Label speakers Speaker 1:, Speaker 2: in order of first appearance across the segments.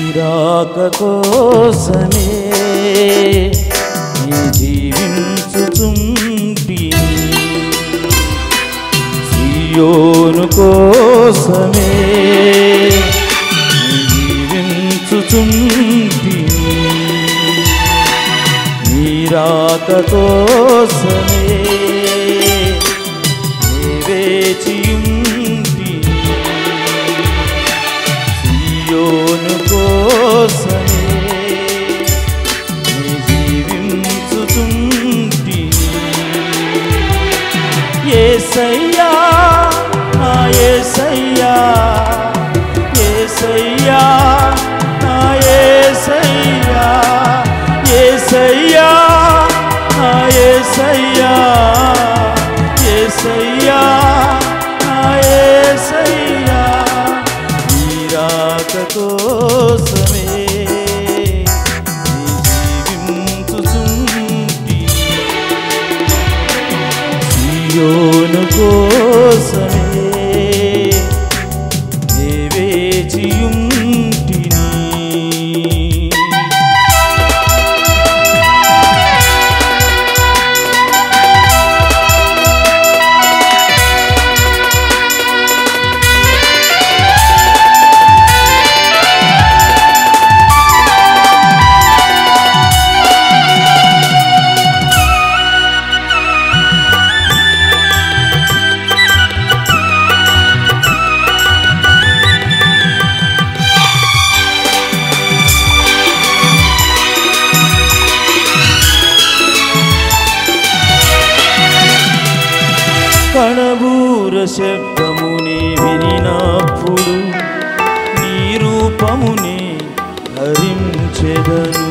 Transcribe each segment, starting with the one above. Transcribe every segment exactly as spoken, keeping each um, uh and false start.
Speaker 1: రాక కోసమే నీ జీవించుచుంటిని సియోను కోసమే నీ జీవించుచుంటిని నీ రాక కోసమే నీ వేచియుంటిని సియోను కోసమే నీ జీవించుచుంటిని యేసయ్యా నా యేసయ్యా యేసయ్యా నా యేసయ్యా యేసయ్యా నా యేసయ్యా యేసయ్యా నా యేసయ్యా నీ రాక కోసమే నీ జీవించుచుంటిని సియోను కోసమే నీ వేచియుంటిని కణబూర శబ్దమునే వినినప్పుడు నీ రూపమునే ధరించెదను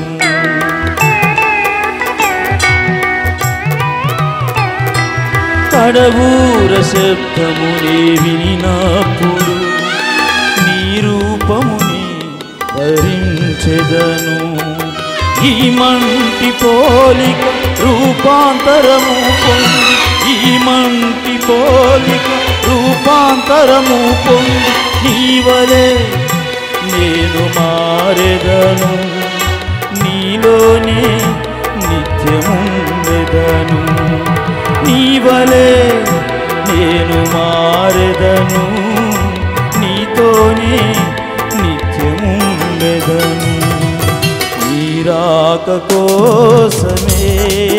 Speaker 1: కణబూర శబ్దమునే వినినప్పుడు నీ రూపమునే ధరించెదను ఈ మంటి పోలిక రూపాంతరము పొంది ఈ మంటి పోలిక రూపాంతరము పొంది నీవలే నేను మారెదను నీలోనే నిత్యముండెదను నీవలే నేను మారెదను నీతోనే నిత్యముండెదను నీ రాక కోసమే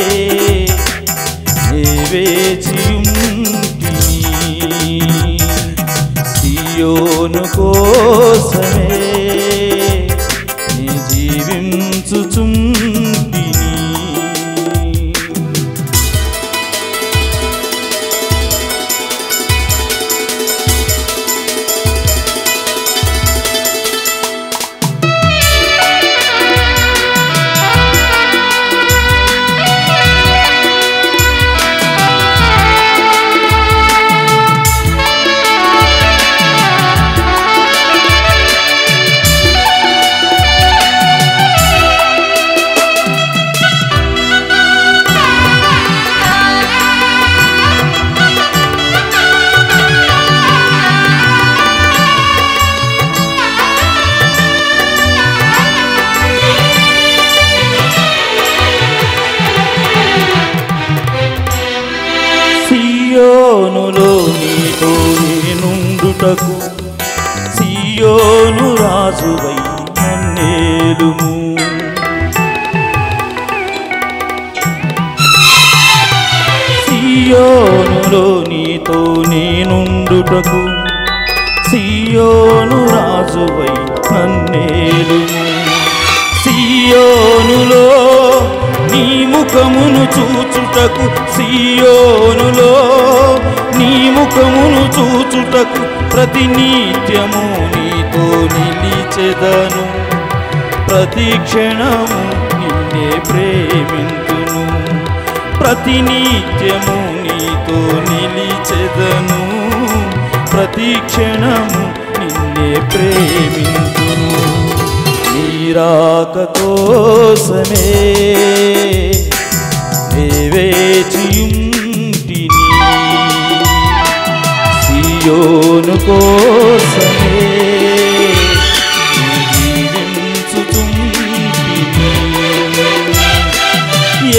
Speaker 1: నీ వేచియుంటిని సియోను కోసమే నీ జీవించుచుంటిని సియోనులో నీతో నేనుండుటకు సియోను రాజువై నన్నేలుము సియోనులో నీతో నేనుండుటకు సియోను రాజువై నన్నేలుము సియోనులో నీ ముఖమును చూచుటకు సియోనులో నీ ముఖమును చూచుటకు ప్రతినిత్యము నీతో నిలిచెదను ప్రతి క్షణము నిన్నే ప్రేమింతును ప్రతినిత్యము నీతో నిలిచెదను ప్రతి క్షణము నిన్నే ప్రేమింతును నీ రాక కోసమే నీ వేచియుంటిని సియోను కోసమే నీ జీవించుచుంటిని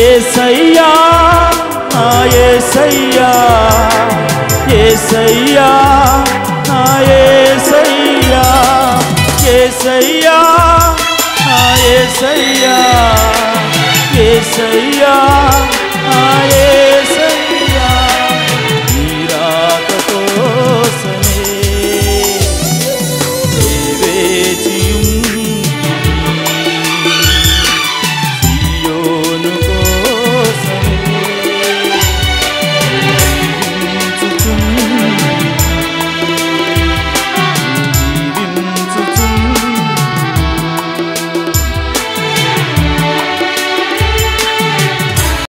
Speaker 1: యేసయ్యా నా యేసయ్యా యేసయ్యా నా యేసయ్యా యేసయ్యా నా యేసయ్యా యేసయ్యా నా యేసయ్యా